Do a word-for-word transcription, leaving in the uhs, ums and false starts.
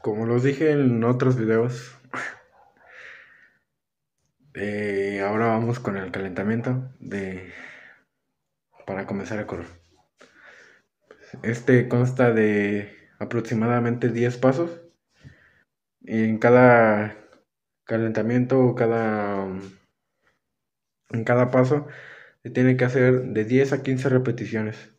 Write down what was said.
Como los dije en otros videos, eh, ahora vamos con el calentamiento de para comenzar a correr. Este consta de aproximadamente diez pasos. Y en cada calentamiento, cada, en cada paso, se tiene que hacer de diez a quince repeticiones.